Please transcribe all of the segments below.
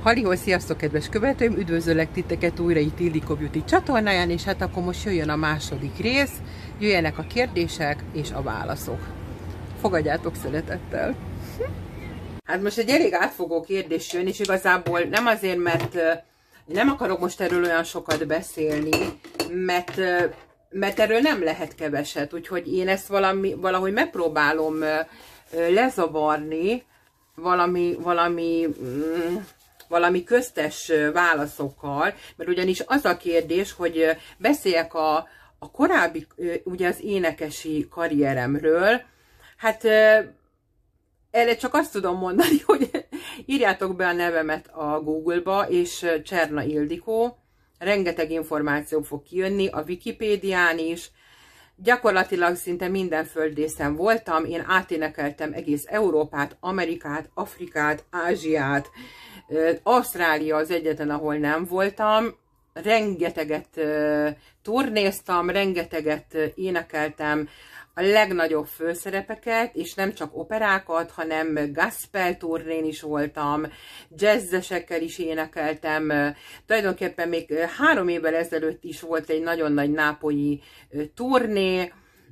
Halihol, sziasztok kedves követőim, üdvözöllek titeket újra itt Ildikó Beauty csatornáján, és hát akkor most jöjjön a második rész, jöjjenek a kérdések és a válaszok. Fogadjátok szeretettel! Hát most egy elég átfogó kérdés jön, és igazából nem azért, mert nem akarok most erről olyan sokat beszélni, mert erről nem lehet keveset, úgyhogy én ezt valahogy megpróbálom lezavarni valami köztes válaszokkal, mert ugyanis az a kérdés, hogy beszéljek a korábbi, ugye az énekesi karrieremről. Hát erre csak azt tudom mondani, hogy írjátok be a nevemet a Google-ba, és Cserna Ildikó, rengeteg információ fog kijönni, a Wikipédián is. Gyakorlatilag szinte minden földrészen voltam, én áténekeltem egész Európát, Amerikát, Afrikát, Ázsiát, Ausztrália az egyetlen, ahol nem voltam, rengeteget turnéztam, rengeteget énekeltem a legnagyobb főszerepeket, és nem csak operákat, hanem gospel turnén is voltam, jazzesekkel is énekeltem, tulajdonképpen még 3 évvel ezelőtt is volt egy nagyon nagy nápolyi turné,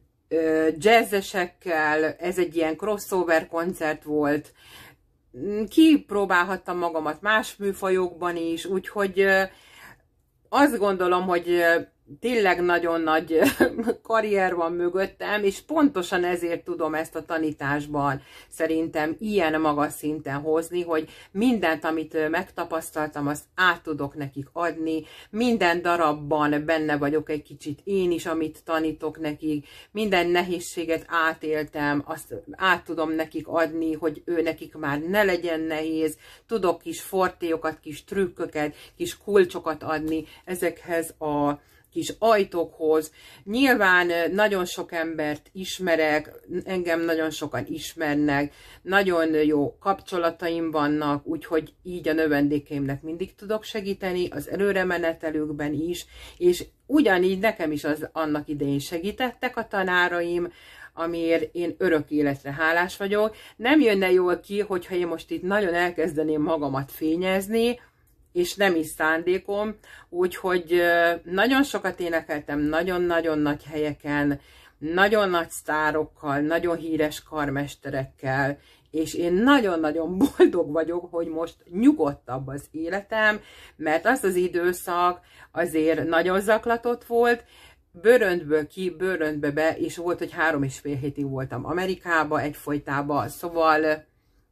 jazzesekkel, ez egy ilyen crossover koncert volt, kipróbálhattam magamat más műfajokban is, úgyhogy azt gondolom, hogy tényleg nagyon nagy karrier van mögöttem, és pontosan ezért tudom ezt a tanításban szerintem ilyen magas szinten hozni, hogy mindent, amit megtapasztaltam, azt át tudok nekik adni, minden darabban benne vagyok egy kicsit én is, amit tanítok nekik, minden nehézséget átéltem, azt át tudom nekik adni, hogy ő nekik már ne legyen nehéz, tudok kis fortéokat, kis trükköket, kis kulcsokat adni ezekhez a kis ajtókhoz. Nyilván nagyon sok embert ismerek, engem nagyon sokan ismernek, nagyon jó kapcsolataim vannak, úgyhogy így a növendékeimnek mindig tudok segíteni, az előremenetelőkben is, és ugyanígy nekem is annak idején segítettek a tanáraim, amiért én örök életre hálás vagyok. Nem jönne jól ki, hogyha én most itt nagyon elkezdeném magamat fényezni, és nem is szándékom, úgyhogy nagyon sokat énekeltem, nagyon-nagyon nagy helyeken, nagyon nagy sztárokkal, nagyon híres karmesterekkel, és én nagyon-nagyon boldog vagyok, hogy most nyugodtabb az életem, mert az az időszak azért nagyon zaklatott volt, bőröntből ki, bőröntbe be, és volt, hogy 3,5 hétig voltam Amerikába egyfolytában, szóval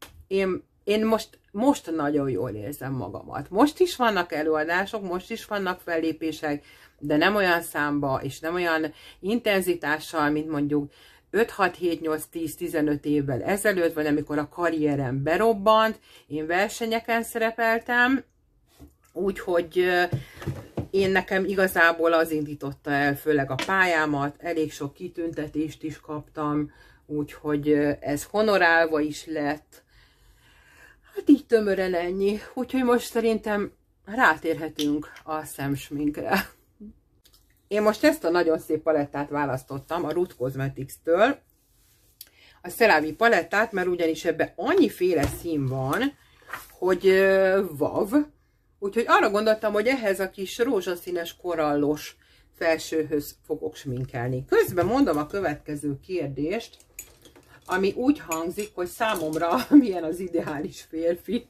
én most nagyon jól érzem magamat. Most is vannak előadások, most is vannak fellépések, de nem olyan számba, és nem olyan intenzitással, mint mondjuk 5-6-7-8-10-15 évvel ezelőtt, vagy amikor a karrierem berobbant, én versenyeken szerepeltem, úgyhogy én nekem igazából az indította el főleg a pályámat, elég sok kitüntetést is kaptam, úgyhogy ez honorálva is lett. Hát így tömören ennyi. Úgyhogy most szerintem rátérhetünk a szemsminkre. Én most ezt a nagyon szép palettát választottam a Root Cosmetics-től. A Ceravi palettát, mert ugyanis ebben annyiféle szín van, hogy vav. Úgyhogy arra gondoltam, hogy ehhez a kis rózsaszínes korallos felsőhöz fogok sminkelni. Közben mondom a következő kérdést, ami úgy hangzik, hogy számomra milyen az ideális férfi.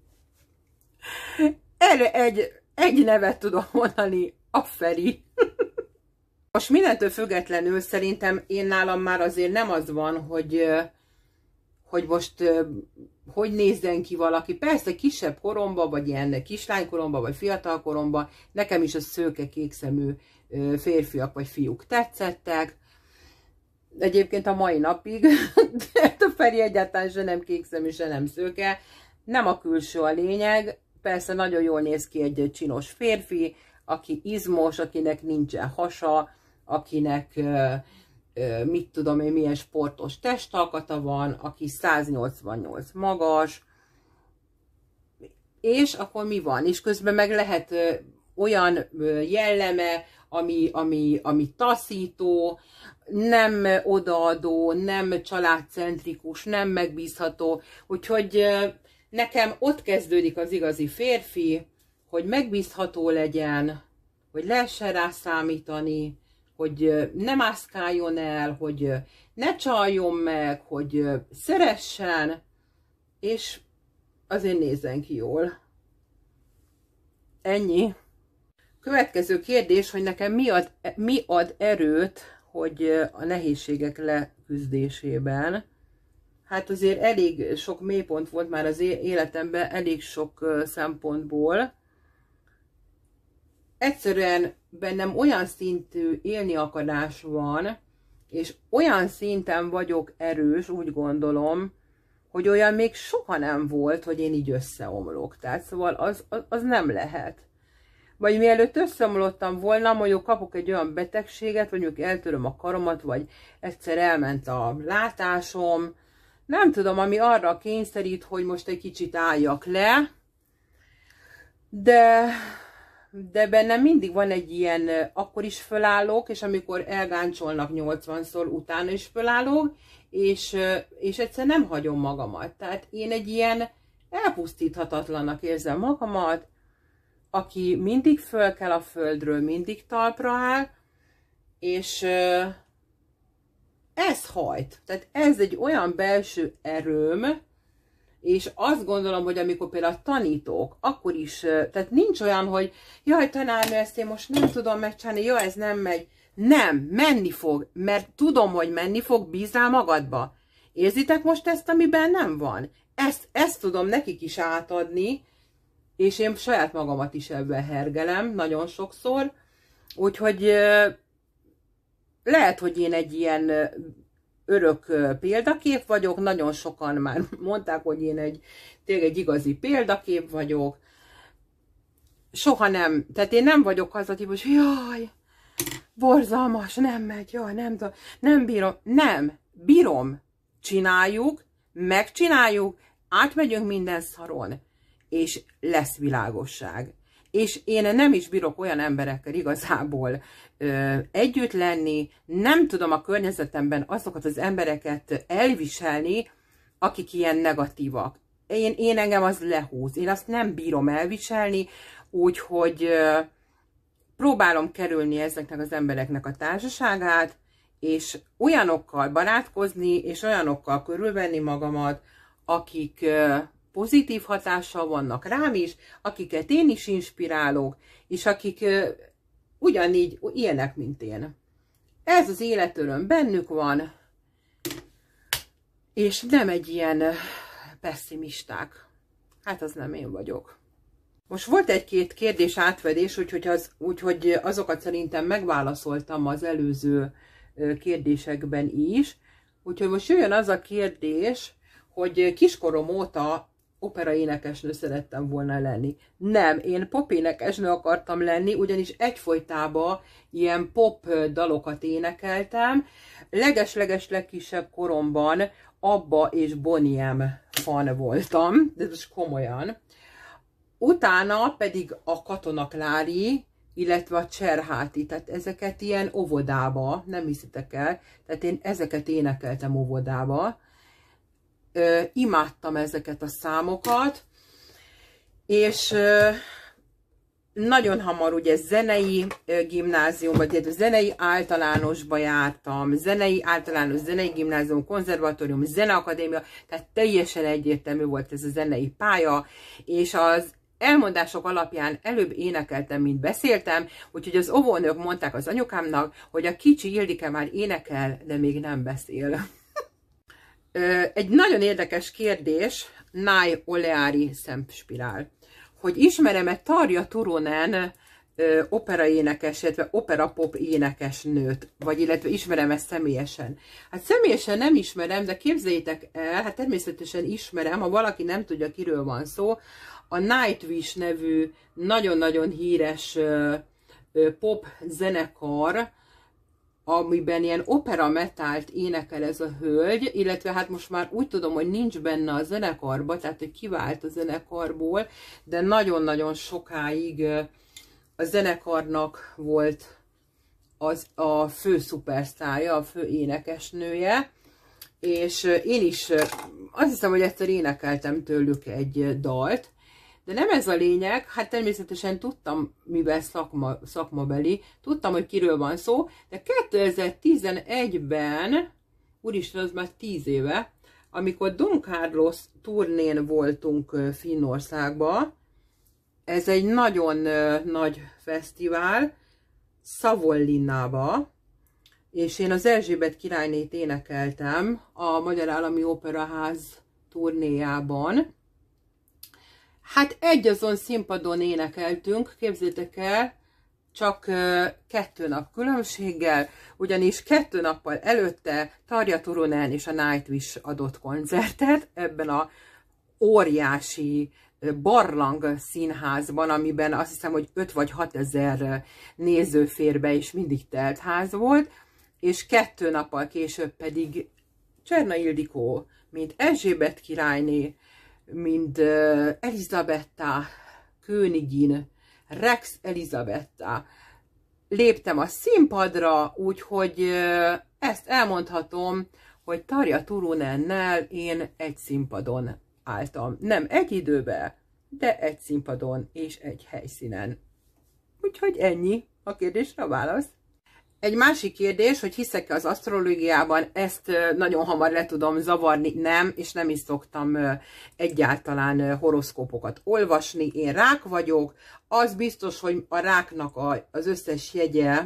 Erre egy nevet tudom mondani, a Feri. Most mindentől függetlenül szerintem én nálam már azért nem az van, hogy most hogy nézzen ki valaki. Persze kisebb koromban, vagy ilyen kislánykoromban, vagy fiatal koromban nekem is a szőke kékszemű férfiak vagy fiúk tetszettek. Egyébként a mai napig, de a Feri egyáltalán se nem kékszemű, se nem szőke. Nem a külső a lényeg. Persze nagyon jól néz ki egy csinos férfi, aki izmos, akinek nincsen hasa, akinek mit tudom én, milyen sportos testalkata van, aki 188 magas, és akkor mi van? És közben meg lehet olyan jelleme, ami taszító, nem odaadó, nem családcentrikus, nem megbízható, úgyhogy Nekem ott kezdődik az igazi férfi, hogy megbízható legyen, hogy lehessen rá számítani, hogy ne mászkáljon el, hogy ne csaljon meg, hogy szeressen, és azért nézzen ki jól. Ennyi. Következő kérdés, hogy nekem mi ad erőt, hogy a nehézségek leküzdésében. Hát azért elég sok mélypont volt már az életemben, elég sok szempontból. Egyszerűen bennem olyan szintű élni akarás van, és olyan szinten vagyok erős, úgy gondolom, hogy olyan még soha nem volt, hogy én így összeomlok. Tehát szóval az nem lehet. Vagy mielőtt összeomlottam volna, mondjuk kapok egy olyan betegséget, vagy mondjuk eltöröm a karomat, vagy egyszer elment a látásom, nem tudom, ami arra kényszerít, hogy most egy kicsit álljak le, de bennem mindig van egy ilyen, akkor is fölállok, és amikor elgáncsolnak 80-szor, utána is fölállok, és egyszer nem hagyom magamat. Tehát én egy ilyen elpusztíthatatlannak érzem magamat, aki mindig föl kell a földről, mindig talpra áll, és ez hajt. Tehát ez egy olyan belső erőm, és azt gondolom, hogy amikor például tanítok, akkor is, tehát nincs olyan, hogy jaj, tanárnő, ezt én most nem tudom megcsinálni, jaj, ez nem megy. Nem, menni fog, mert tudom, hogy menni fog, bízzál magadba. Érzitek most ezt, amiben nem van? Ezt tudom nekik is átadni, és én saját magamat is ebben hergelem nagyon sokszor, úgyhogy lehet, hogy én egy ilyen örök példakép vagyok, nagyon sokan már mondták, hogy én tényleg egy igazi példakép vagyok. Soha nem, tehát én nem vagyok az a típus, hogy jaj, borzalmas, nem megy, jaj, nem bírom. Nem, bírom, csináljuk, megcsináljuk, átmegyünk minden szaron, és lesz világosság. És én nem is bírok olyan emberekkel igazából együtt lenni, nem tudom a környezetemben azokat az embereket elviselni, akik ilyen negatívak. Én engem az lehúz, én azt nem bírom elviselni, úgyhogy próbálom kerülni ezeknek az embereknek a társaságát, és olyanokkal barátkozni, és olyanokkal körülvenni magamat, akik pozitív hatással vannak rám is, akiket én is inspirálok, és akik ugyanígy ilyenek, mint én. Ez az életöröm bennük van, és nem egy ilyen pessimisták. Hát az nem én vagyok. Most volt egy-két kérdés átvedés, úgyhogy azokat szerintem megválaszoltam az előző kérdésekben is. Úgyhogy most jöjjön az a kérdés, hogy kiskorom óta operaénekesnő szerettem volna lenni. Nem, én popénekesnő akartam lenni, ugyanis egyfolytában ilyen pop dalokat énekeltem. Leges-leges legkisebb koromban Abba és Boney M fan voltam, de most komolyan. Utána pedig a Katona Klári, illetve a Cserháti, tehát ezeket ilyen óvodába, nem hiszitek el, tehát én ezeket énekeltem óvodába. Imádtam ezeket a számokat, és nagyon hamar ugye zenei gimnáziumba, tehát zenei általánosba jártam, zenei általános, zenei gimnázium, konzervatórium, zeneakadémia, tehát teljesen egyértelmű volt ez a zenei pálya, és az elmondások alapján előbb énekeltem, mint beszéltem, úgyhogy az óvónők mondták az anyukámnak, hogy a kicsi Ildike már énekel, de még nem beszél. Egy nagyon érdekes kérdés, Náj Oleári Szempspirál, hogy ismerem-e Tarja Turunen operaénekes, illetve operapop énekesnőt, vagy illetve ismerem-e személyesen. Hát személyesen nem ismerem, de képzeljétek el, hát természetesen ismerem, ha valaki nem tudja, kiről van szó, a Nightwish nevű nagyon-nagyon híres pop zenekar, amiben ilyen opera metált énekel ez a hölgy, illetve hát most már úgy tudom, hogy nincs benne a zenekarba, tehát hogy kivált a zenekarból, de nagyon-nagyon sokáig a zenekarnak volt a fő szupersztárja, a fő énekesnője, és én is azt hiszem, hogy egyszer énekeltem tőlük egy dalt, de nem ez a lényeg, hát természetesen tudtam, mivel szakmabeli, tudtam, hogy kiről van szó, de 2011-ben, úristen, az már 10 éve, amikor Don Carlos turnén voltunk Finnországba, ez egy nagyon nagy fesztivál, Savonlinnába, és én az Erzsébet királynét énekeltem a Magyar Állami Operaház turnéjában. Hát egyazon színpadon énekeltünk, képzeljétek el, csak 2 nap különbséggel, ugyanis 2 nappal előtte Tarja Turunen és a Nightwish adott koncertet ebben a óriási barlang színházban, amiben azt hiszem, hogy 5 vagy 6 ezer néző fér be, és mindig telt ház volt, és 2 nappal később pedig Cserna Ildikó, mint Erzsébet királyné, mint Elizabetta Königin, Rex Elizabetta. Léptem a színpadra, úgyhogy ezt elmondhatom, hogy Tarja Turunennel én egy színpadon álltam. Nem egy időben, de egy színpadon és egy helyszínen. Úgyhogy ennyi a kérdésre a válasz. Egy másik kérdés, hogy hiszek-e az asztrológiában, ezt nagyon hamar le tudom zavarni, nem, és nem is szoktam egyáltalán horoszkópokat olvasni. Én rák vagyok, az biztos, hogy a ráknak az összes jegye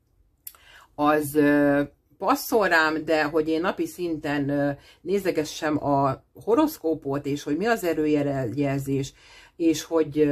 az passzol rám, de hogy én napi szinten nézegessem a horoszkópot, és hogy mi az erőjelzés, és hogy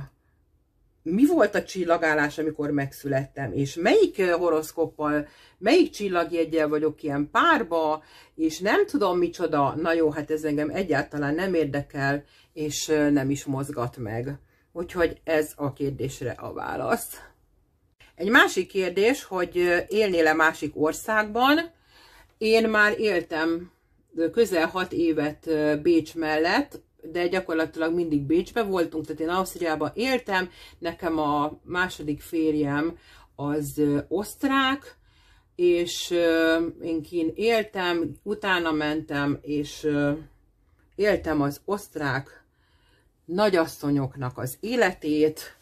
mi volt a csillagállás, amikor megszülettem, és melyik horoszkóppal, melyik csillagjeggyel vagyok ilyen párba, és nem tudom micsoda, na jó, hát ez engem egyáltalán nem érdekel, és nem is mozgat meg. Úgyhogy ez a kérdésre a válasz. Egy másik kérdés, hogy élnél-e másik országban? Én már éltem közel 6 évet Bécs mellett, de gyakorlatilag mindig Bécsbe voltunk, tehát én Ausztriában éltem, nekem a második férjem az osztrák, és én kint éltem, utána mentem, és éltem az osztrák nagyasszonyoknak az életét,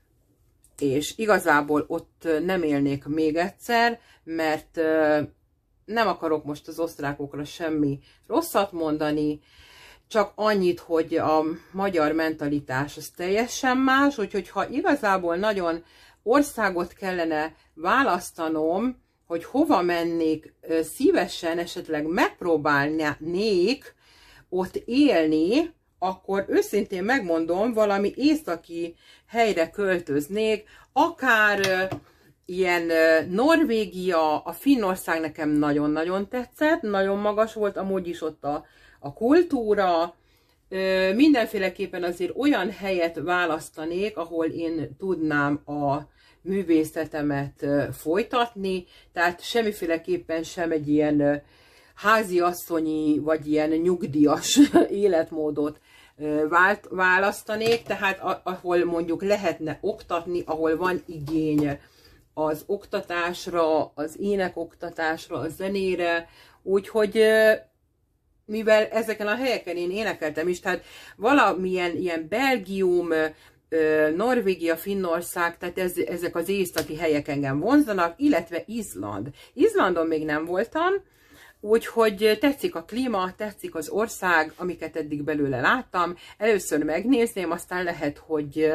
és igazából ott nem élnék még egyszer, mert nem akarok most az osztrákokra semmi rosszat mondani, csak annyit, hogy a magyar mentalitás az teljesen más, úgyhogy ha igazából nagyon országot kellene választanom, hogy hova mennék szívesen, esetleg megpróbálnék ott élni, akkor őszintén megmondom, valami északi helyre költöznék, akár ilyen Norvégia, a Finnország nekem nagyon-nagyon tetszett, nagyon magas volt amúgy is ott a kultúra, mindenféleképpen azért olyan helyet választanék, ahol én tudnám a művészetemet folytatni, tehát semmiféleképpen sem egy ilyen háziasszonyi, vagy ilyen nyugdíjas életmódot választanék, tehát ahol mondjuk lehetne oktatni, ahol van igény az oktatásra, az énekoktatásra, a zenére, úgyhogy mivel ezeken a helyeken én énekeltem is, tehát valamilyen ilyen Belgium, Norvégia, Finnország, tehát ezek az északi helyek engem vonzanak, illetve Izland. Izlandon még nem voltam, úgyhogy tetszik a klíma, tetszik az ország, amiket eddig belőle láttam. Először megnézném, aztán lehet, hogy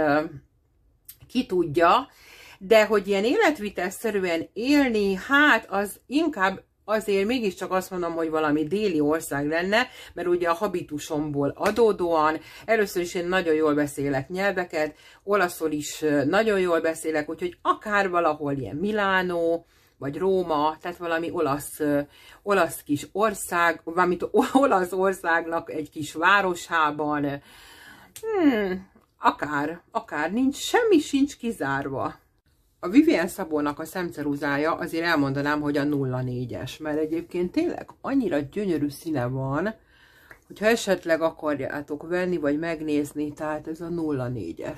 ki tudja, de hogy ilyen életvitelszerűen élni, hát az inkább azért mégiscsak azt mondom, hogy valami déli ország lenne, mert ugye a habitusomból adódóan, először is én nagyon jól beszélek nyelveket, olaszul is nagyon jól beszélek, úgyhogy akár valahol ilyen Milánó, vagy Róma, tehát valami olasz kis ország, valamint Olaszországnak egy kis városában, akár nincs, semmi sincs kizárva. A Vivien Szabónak a szemceruzája azért elmondanám, hogy a 04-es, mert egyébként tényleg annyira gyönyörű színe van, hogyha esetleg akarjátok venni, vagy megnézni, tehát ez a 04-es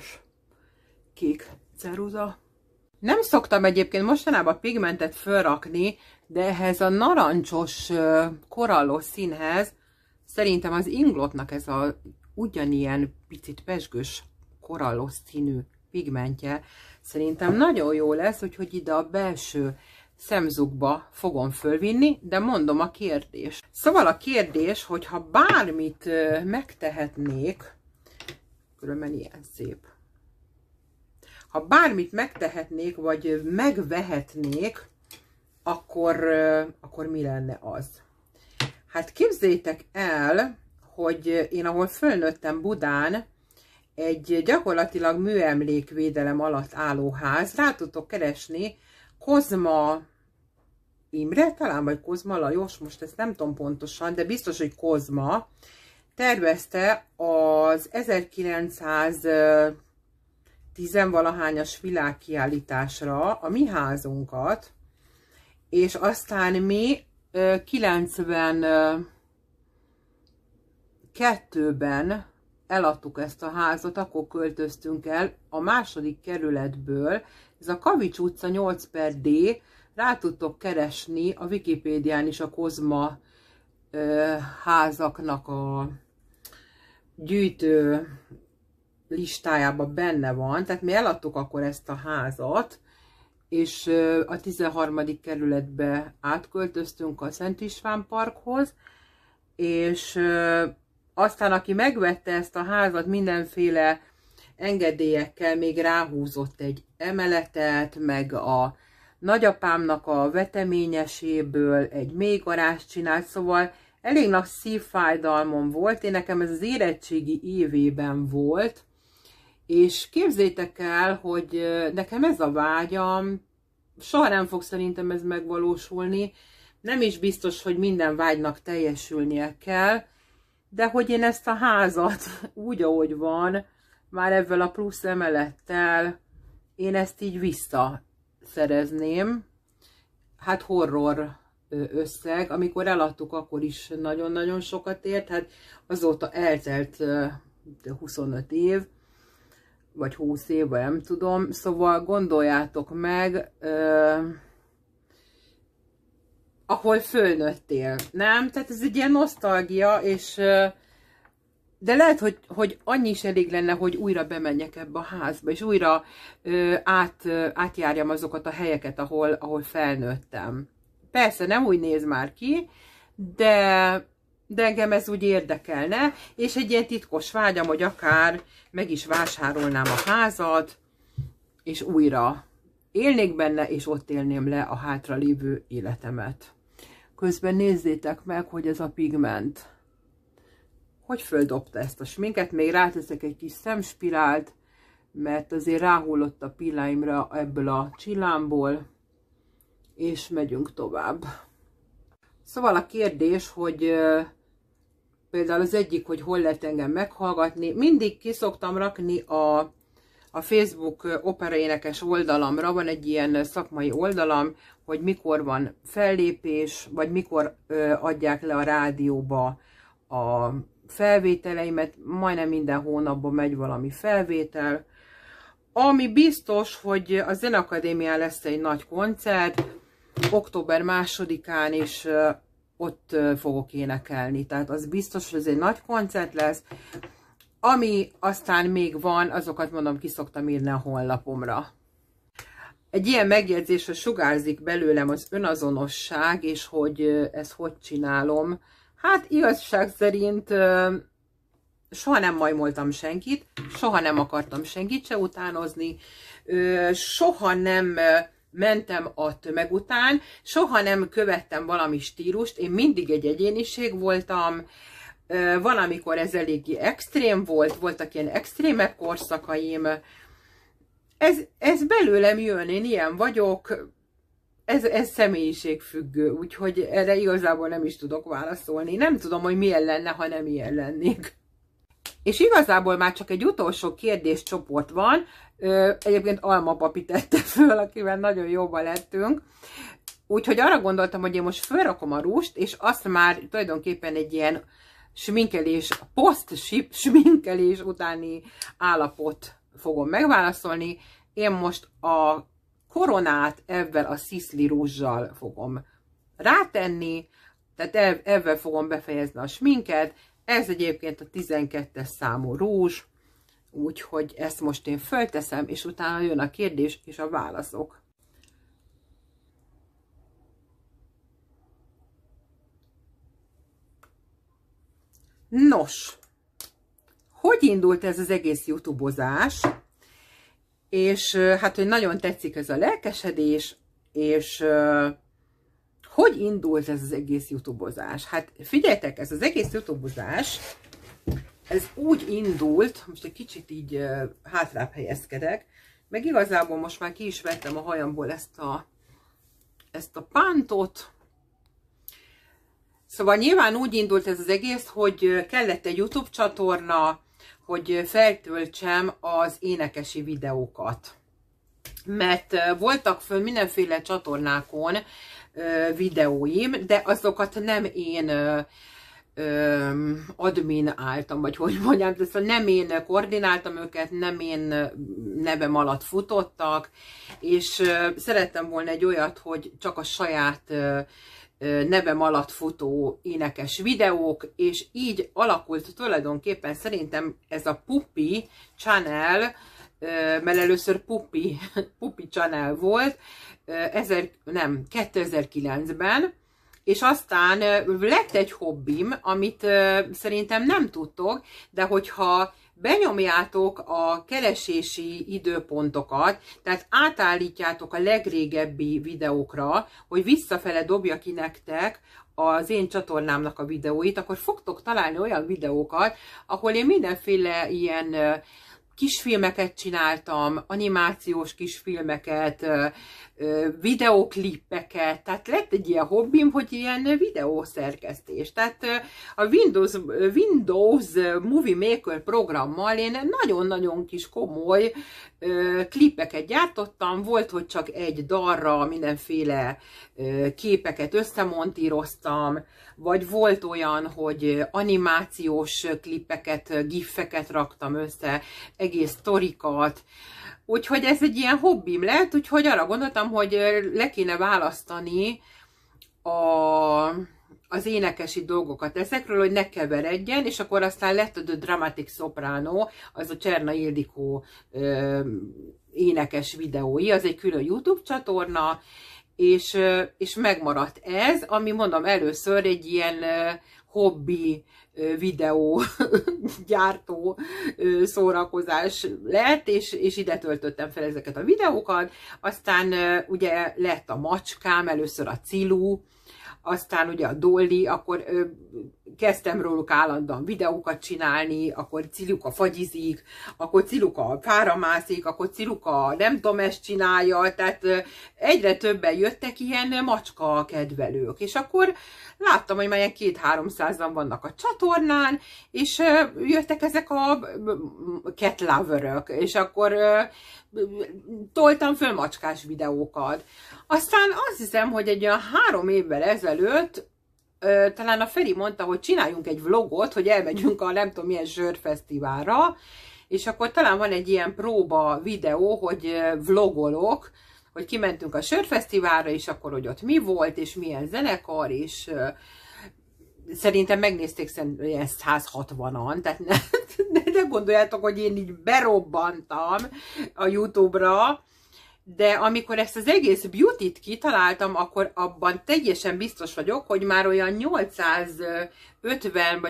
kék ceruza. Nem szoktam egyébként mostanában pigmentet fölrakni, de ehhez a narancsos korallos színhez szerintem az Inglotnak ez a ugyanilyen picit pezsgős korallos színű pigmentje szerintem nagyon jó lesz, úgyhogy ide a belső szemzugba fogom fölvinni, de mondom a kérdés. Szóval a kérdés, hogyha bármit megtehetnék, különben ilyen szép. Ha bármit megtehetnék, vagy megvehetnék, akkor mi lenne az? Hát képzeljétek el, hogy én ahol fölnőttem Budán, egy gyakorlatilag műemlékvédelem alatt álló ház, rá tudtok keresni, Kozma Imre, talán vagy Kozma Lajos, most ezt nem tudom pontosan, de biztos, hogy Kozma tervezte az 1910-valahányas világkiállításra a mi házunkat, és aztán mi 92-ben eladtuk ezt a házat, akkor költöztünk el a második kerületből, ez a Kavics utca 8/D, rá tudtok keresni a Wikipédián is a Kozma házaknak a gyűjtő listájában benne van, tehát mi eladtuk akkor ezt a házat, és a 13. kerületbe átköltöztünk a Szent István Parkhoz, és aztán aki megvette ezt a házat mindenféle engedélyekkel, még ráhúzott egy emeletet, meg a nagyapámnak a veteményeséből egy mélygarást csinált, szóval elég nagy szívfájdalmam volt, én nekem ez az érettségi évében volt, és képzeljétek el, hogy nekem ez a vágyam, soha nem fog szerintem ez megvalósulni, nem is biztos, hogy minden vágynak teljesülnie kell, de hogy én ezt a házat úgy, ahogy van, már ezzel a plusz emelettel, én ezt így visszaszerezném. Hát horror összeg, amikor eladtuk, akkor is nagyon-nagyon sokat ért, hát azóta eltelt 25 év, vagy 20 év, vagy nem tudom, szóval gondoljátok meg, ahol fölnőttél, nem? Tehát ez egy ilyen nosztalgia, és de lehet, hogy annyi is elég lenne, hogy újra bemenjek ebbe a házba, és újra átjárjam azokat a helyeket, ahol felnőttem. Persze nem úgy néz már ki, de engem ez úgy érdekelne, és egy ilyen titkos vágyam, hogy akár meg is vásárolnám a házat, és újra élnék benne, és ott élném le a hátralévő életemet. Közben nézzétek meg, hogy ez a pigment, hogy földobta ezt a sminket, még ráteszek egy kis szemspirált, mert azért ráhullott a pilláimra ebből a csillámból, és megyünk tovább. Szóval a kérdés, hogy például az egyik, hogy hol lehet engem meghallgatni, mindig ki szoktam rakni a Facebook operaénekes oldalamra, van egy ilyen szakmai oldalam, hogy mikor van fellépés, vagy mikor adják le a rádióba a felvételeimet, majdnem minden hónapban megy valami felvétel. Ami biztos, hogy a Zeneakadémián lesz egy nagy koncert, október 2-án is ott fogok énekelni, tehát az biztos, hogy ez egy nagy koncert lesz. Ami aztán még van, azokat mondom, ki szoktam írni a honlapomra. Egy ilyen megjegyzésre sugárzik belőlem az önazonosság, és hogy ezt hogy csinálom. Hát igazság szerint soha nem majmoltam senkit, soha nem akartam senkit se utánozni, soha nem mentem a tömeg után, soha nem követtem valami stílust, én mindig egy egyéniség voltam, van, amikor ez eléggé extrém volt, voltak ilyen extrémebb korszakaim, ez belőlem jön, én ilyen vagyok, ez személyiségfüggő, úgyhogy erre igazából nem is tudok válaszolni. Nem tudom, hogy milyen lenne, ha nem ilyen lennék. És igazából már csak egy utolsó kérdéscsoport van, egyébként Alma papi tette föl, akivel nagyon jóba lettünk, úgyhogy arra gondoltam, hogy én most felrakom a rúst, és azt már tulajdonképpen egy ilyen sminkelés, post-sminkelés utáni állapot fogom megválaszolni. Én most a koronát ebben a sziszli rúzsal fogom rátenni, tehát ebben fogom befejezni a sminket. Ez egyébként a 12-es számú rúzs, úgyhogy ezt most én fölteszem, és utána jön a kérdés és a válaszok. Nos, hogy indult ez az egész YouTubozás? És hát, hogy nagyon tetszik ez a lelkesedés, és hogy indult ez az egész YouTubozás? Hát figyeljetek, ez az egész YouTubozás, ez úgy indult, most egy kicsit így hátrább helyezkedek, meg igazából most már ki is vettem a hajamból ezt a pántot. Szóval nyilván úgy indult ez az egész, hogy kellett egy YouTube csatorna, hogy feltöltsem az énekesi videókat. Mert voltak föl mindenféle csatornákon videóim, de azokat nem én admináltam, vagy hogy mondjam, szóval nem én koordináltam őket, nem én nevem alatt futottak, és szerettem volna egy olyat, hogy csak a saját nevem alatt futó énekes videók, és így alakult tulajdonképpen szerintem ez a Puppy Channel, mert először Puppy Channel volt, 2009-ben, és aztán lett egy hobbim, amit szerintem nem tudtok, de hogyha benyomjátok a keresési időpontokat, tehát átállítjátok a legrégebbi videókra, hogy visszafele dobja ki nektek az én csatornámnak a videóit, akkor fogtok találni olyan videókat, ahol én mindenféle ilyen kisfilmeket csináltam, animációs kisfilmeket, videóklippeket, tehát lett egy ilyen hobbim, hogy ilyen videószerkesztés. Tehát a Windows Movie Maker programmal én nagyon-nagyon kis komoly klippeket gyártottam, volt, hogy csak egy dalra mindenféle képeket összemontíroztam, vagy volt olyan, hogy animációs klippeket, gifeket raktam össze, egész sztorikat. Úgyhogy ez egy ilyen hobbim lett, úgyhogy arra gondoltam, hogy le kéne választani az énekesi dolgokat ezekről, hogy ne keveredjen, és akkor aztán lett a The Dramatic Soprano, az a Cserna Ildikó énekes videói, az egy külön YouTube csatorna, és megmaradt ez, ami mondom először egy ilyen hobbi videó gyártó szórakozás lett, és ide töltöttem fel ezeket a videókat, aztán ugye lett a macskám, először a Cilu, aztán ugye a Dolly, akkor kezdtem róluk állandóan videókat csinálni, akkor Ciluka fagyizik, akkor Ciluka fára mászik, akkor Ciluka nem tudom, ezt csinálja, tehát egyre többen jöttek ilyen macska kedvelők, és akkor láttam, hogy már ilyen 200-300-an vannak a csatornán, és jöttek ezek a cat loverök, és akkor toltam föl macskás videókat. Aztán azt hiszem, hogy egy olyan 3 évvel ezelőtt talán a Feri mondta, hogy csináljunk egy vlogot, hogy elmegyünk a nem tudom milyen zsörfesztiválra, és akkor talán van egy ilyen próba videó, hogy vlogolok, hogy kimentünk a sörfesztiválra, és akkor, hogy ott mi volt, és milyen zenekar, és szerintem megnézték ezt 160-an, tehát ne gondoljátok, hogy én így berobbantam a YouTube-ra, de amikor ezt az egész beauty-t kitaláltam, akkor abban teljesen biztos vagyok, hogy már olyan 850 vagy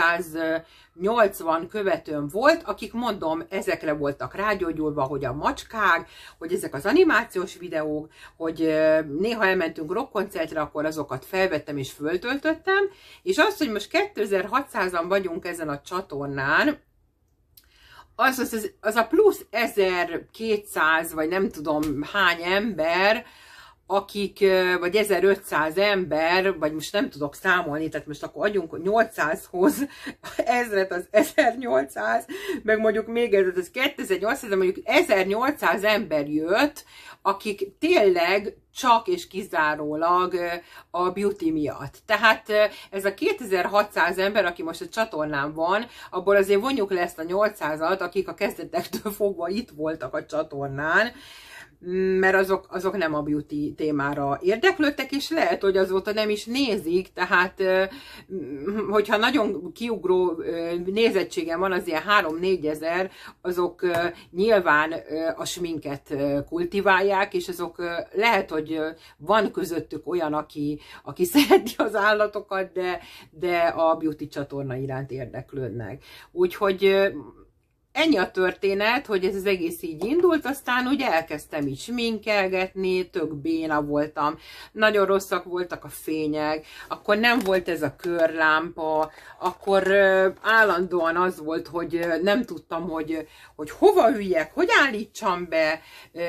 880 követőm volt, akik mondom, ezekre voltak rágyógyulva, hogy a macskák, hogy ezek az animációs videók, hogy néha elmentünk rockkoncertre, akkor azokat felvettem és föltöltöttem, és az, hogy most 2600-an vagyunk ezen a csatornán, az a plusz 1200, vagy nem tudom hány ember, akik, vagy 1500 ember, vagy most nem tudok számolni, tehát most akkor adjunk 800-hoz, 1000-et az 1800, meg mondjuk még ez az 2800, de mondjuk 1800 ember jött, akik tényleg csak és kizárólag a beauty miatt. Tehát ez a 2600 ember, aki most a csatornán van, abból azért vonjuk le ezt a 800-at, akik a kezdetektől fogva itt voltak a csatornán, mert azok nem a beauty témára érdeklődtek, és lehet, hogy azóta nem is nézik, tehát hogyha nagyon kiugró nézettségem van, az ilyen 3-4 ezer, azok nyilván a sminket kultiválják, és azok lehet, hogy van közöttük olyan, aki szereti az állatokat, de a beauty csatorna iránt érdeklődnek. Úgyhogy ennyi a történet, hogy ez az egész így indult, aztán ugye elkezdtem így sminkelgetni, tök béna voltam, nagyon rosszak voltak a fények, akkor nem volt ez a körlámpa, akkor állandóan az volt, hogy nem tudtam, hogy hova üljek, hogy állítsam be,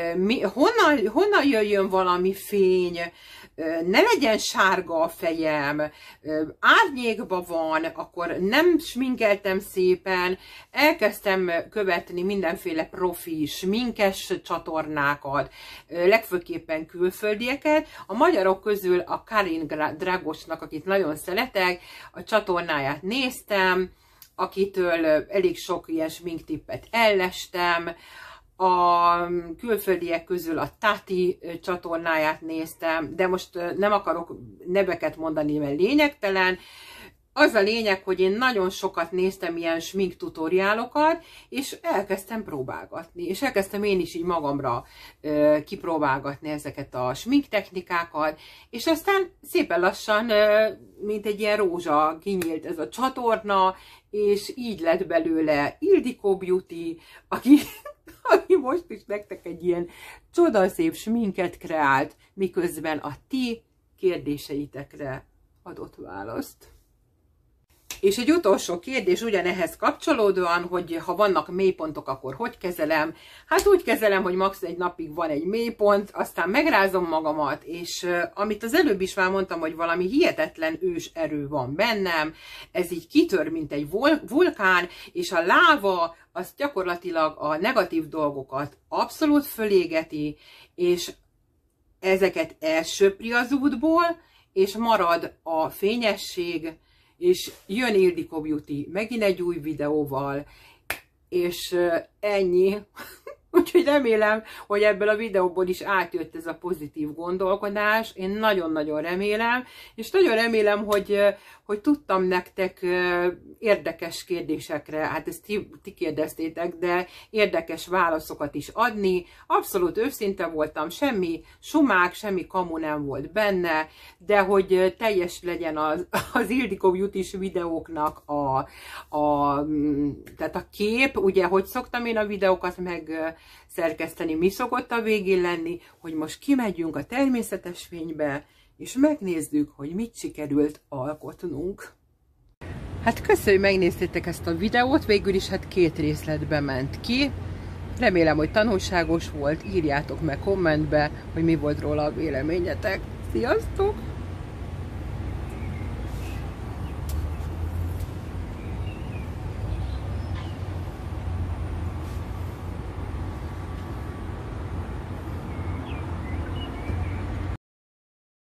honnan jöjjön valami fény, ne legyen sárga a fejem, árnyékban van, akkor nem sminkeltem szépen, elkezdtem követni mindenféle profi, sminkes csatornákat, legfőképpen külföldieket. A magyarok közül a Karin Dragosnak, akit nagyon szeretek, a csatornáját néztem, akitől elég sok ilyen sminktippet ellestem. A külföldiek közül a Tati csatornáját néztem, de most nem akarok neveket mondani, mert lényegtelen. Az a lényeg, hogy én nagyon sokat néztem ilyen smink tutoriálokat, és elkezdtem próbálgatni. És elkezdtem én is így magamra kipróbálgatni ezeket a smink technikákat, és aztán szépen lassan, mint egy ilyen rózsa kinyílt ez a csatorna, és így lett belőle Ildikó Beauty, aki most is nektek egy ilyen csodaszép sminket kreált, miközben a ti kérdéseitekre adott választ. És egy utolsó kérdés ugyanehhez kapcsolódóan, hogy ha vannak mélypontok, akkor hogy kezelem? Hát úgy kezelem, hogy max. Egy napig van egy mélypont, aztán megrázom magamat, és amit az előbb is már mondtam, hogy valami hihetetlen ős erő van bennem, ez így kitör, mint egy vulkán, és a láva az gyakorlatilag a negatív dolgokat abszolút fölégeti, és ezeket elsöpri az útból, és marad a fényesség, és jön Ildikó Beauty megint egy új videóval, és ennyi. Úgyhogy remélem, hogy ebből a videóból is átjött ez a pozitív gondolkodás. Én nagyon-nagyon remélem, és nagyon remélem, hogy tudtam nektek érdekes kérdésekre, hát ezt ti kérdeztétek, de érdekes válaszokat is adni. Abszolút őszinte voltam, semmi sumák, semmi kamu nem volt benne, de hogy teljes legyen az Ildikó Beauty-s videóknak tehát a kép, ugye, hogy szoktam én a videókat szerkeszteni, mi szokott a végén lenni, hogy most kimegyünk a természetes fénybe, és megnézzük, hogy mit sikerült alkotnunk. Hát köszönöm, hogy megnéztétek ezt a videót, végül is hát 2 részletben ment ki. Remélem, hogy tanulságos volt, írjátok meg kommentbe, hogy mi volt róla a véleményetek. Sziasztok!